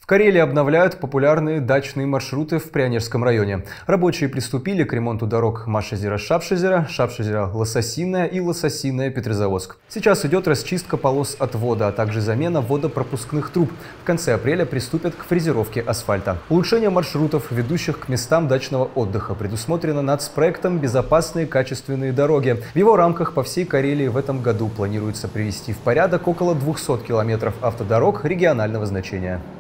Карелии обновляют популярные дачные маршруты в Прянежском районе. Рабочие приступили к ремонту дорог Машезеро-Шапшезеро, Шапшезеро-Лососиное и Лососиное-Петрозаводск. Сейчас идет расчистка полос отвода, а также замена водопропускных труб. В конце апреля приступят к фрезеровке асфальта. Улучшение маршрутов, ведущих к местам дачного отдыха, предусмотрено нацпроектом «Безопасные качественные дороги». В его рамках по всей Карелии в этом году планируется привести в порядок около 200 километров автодорог регионального значения.